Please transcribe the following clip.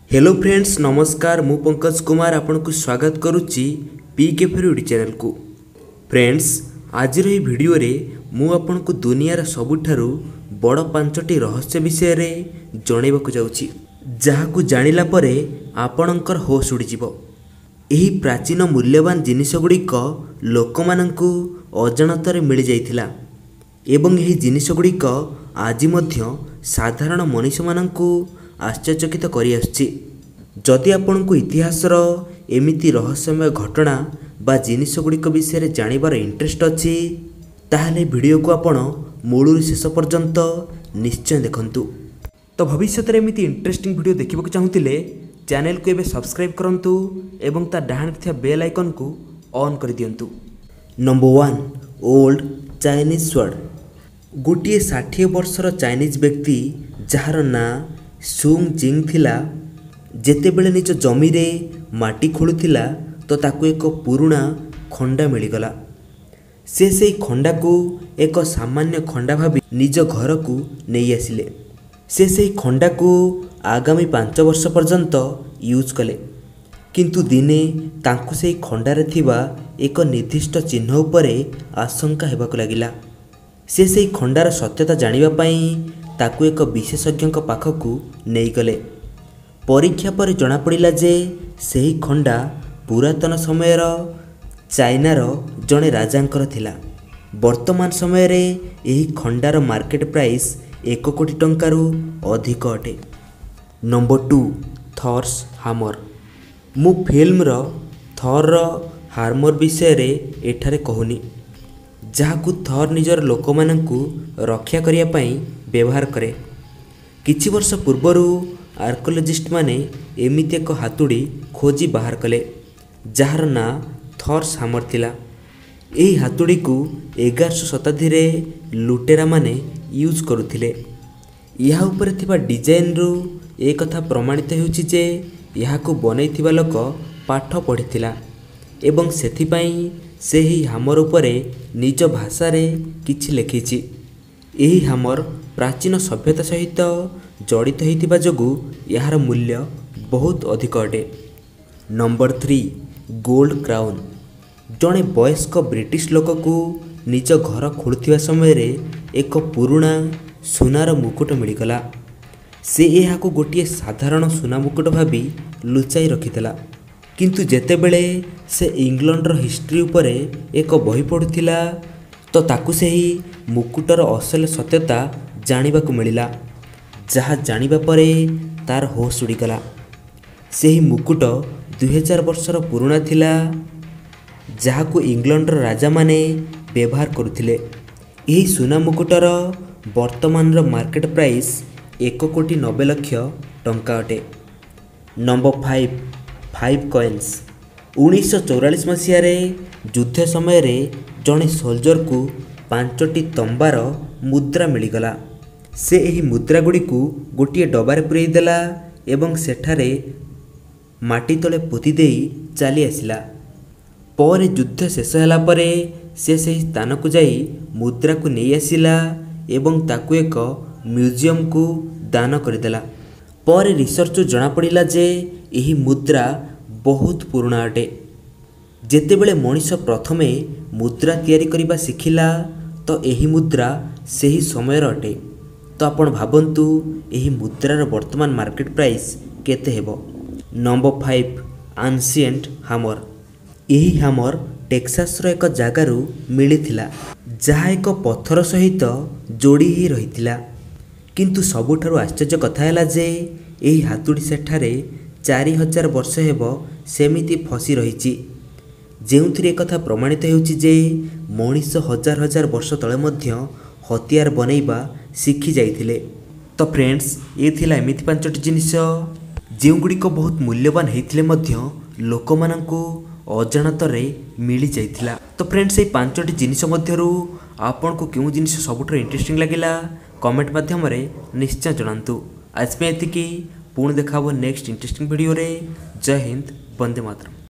Hello friends नमस्कार मु पंकज कुमार आपको स्वागत करुच्ची पीके फेरी चैनल को। फ्रेंड्स आज भिडियो रे मु आपको दुनियार सबुठारु बड़ 5टी रहस्य विषय रे जणैबाकु जाउची, जहाकु जानिला परे आपणकर होश उड़ीजिवो। एही प्राचीन मूल्यवान जिनिस गुड़िक लोकमानंकु अजाणତରେ मिल जाइथिला एवं एही जिनिस गुड़िक आज मध्य साधारण मनीष मानंकु आश्चर्यचकित करि आसुछि। जदि आपनकु इतिहासर एमिति रहस्यमय घटना बा जिनिस गुड़िक विषय जानिबार इंटरेस्ट अछि ताहले वीडियो को आपण मूलରୁ शेष पर्यंत निश्चय देखंतु। तो भविष्य में एमिति इंटरेस्टिंग वीडियो देखिबा चाहूतिले चैनल को एबे सब्सक्राइब करंतु एवं ता डाहाण थिया बेल आइकन को ऑन कर दियंतु। Number 1 old Chinese sword. गोटे 60 वर्षर चाइनीज व्यक्ति जार ना सुंग जिंग थिला जेतेबेले निज जमी रे माटी खोलुथिला तो ताकू एक पुराना खंडा मिलगला। से खंडा को एक सामान्य खंडा भाभी निज घर को नहीं आसिले। से खंडा को आगामी 5 वर्ष पर्यंत यूज कले, किंतु दिने तांकु से खंडारे थिबा एक निर्दिष्ट चिन्ह उपरे आशंका हेबाकु लागिला। से खंडार सत्यता जानिबा पई ताकू एक विशेषज्ञ पाखकू नहीं गले। परीक्षा पर जना पड़िला जे सही खंडा पुरातन समयर चाइनार जड़े राजांकर थिला। वर्तमान समय रे एही खंडार मार्केट प्राइस 1 कोटी टंकारु अधिक अटे। Number 2 Thor's hammer. मु फिल्म रो थॉर रो हामर विषय रे एठारे कहूनी, जहाकू थॉर निजर लोकमानंकु रक्षा करिया पई व्यवहार करे। किछि वर्ष पूर्वरु आर्कोलॉजिस्ट माने एमिति एक हातुड़ी खोजी बाहर कले जार ना थॉर्स हामर थिला। एही हातुड़ी को 1100 शताब्दी रे लुटेरा माने यूज करुथिले। यहा ऊपर थिबा डिजाइन रु एक कथा प्रमाणित हेउछि जे यहाकू बनैथिबा लोक पाठ पढ़िथिला एवं सेथि पई सेही हामर उपरे निज भाषा रे किछि लेखिछि। एही हामर प्राचीन सभ्यता सहित जड़ित होइतिबा जोगु यार मूल्य बहुत अधिक अटे। Number 3 gold crown. जड़े वयस्क ब्रिटिश लोक को निज घर खोलुथिबा समय रे एक पुराना सुनार मुकुट मिलगला। से एहाकू गोटे साधारण सुना मुकुट भाभी लुचाई रखिथिला, किंतु जेतेबेले से इंग्लैंडर हिस्ट्री उपरे एक बही पढ़ुथिला तो ताकू सेही मुकुटर असल सत्यता जानिबाकू मिलिला, जहा जानिबा परे तार होश उड़ीगला। सेही मुकुट 2000 वर्षर पुराना थिला, जहाकू इंग्लैंडर राजा माने व्यवहार करुथिले। एही सुना मुकुटर वर्तमान मार्केट प्राइस 1 कोटी 90 लाख टंका अटे। Number 5 coins. 1944 मसीह युद्ध समय रे जड़े सोल्जर को 5टी तंबार मुद्रा मिलगला। से एही मुद्रा गुड़ी को गोटे डबारे पुरई देला एवं सेठारे माटी तले पोती देई चली आसिला। पर युद्ध शेष होला परे से सही स्थान को जाई मुद्रा को नहीं आसिला एवं ताकू एक म्यूजियम को दान करदेला। पर रिसर्च जना पड़िला जे एही मुद्रा बहुत पुराना अटे। जेतेबेले मनीष प्रथमे मुद्रा तैयारी करिबा शिखिला तो एही मुद्रा सेही समयर अटे। तो आपण भाबंतु एही मुद्रार वर्तमान मार्केट प्राइस केते हेबो। Number 5 ancient hammer. एही हामर टेक्सास रो एक जागारु मिलिथिला, जहा एक पत्थर सहित जोड़ी ही रहिथिला। किंतु सबुठारु आश्चर्य कथा हैला जे एही हातुड़ी सेठारे 4000 वर्ष हेबो सेमिति फसी रहिछि, जेउथिरे एक कथा प्रमाणित हेउछि जे मनीष हजार हजार वर्ष तले मध्य हथियार बनैबा शिखि जाइथिले। तो फ्रेंड्स ये थिला एमिति 5टी जिनिस जेउगुड़िक बहुत मूल्यवान हेइथिले मध्य लोकमानंकु अजाणତରେ मिली जाइथिला। तो फ्रेंड्स ये 5टी जिनिस मध्यरु आपनको केउ जिनिस सबुठारु इंटरेस्टिंग लागिला कमेंट माध्यम रे निश्चय जणांतु। आज पे एतिकी पुणी देखाबो नेक्स्ट इंटरेस्टिंग वीडियो रे। जय हिंद, वंदे मातरम।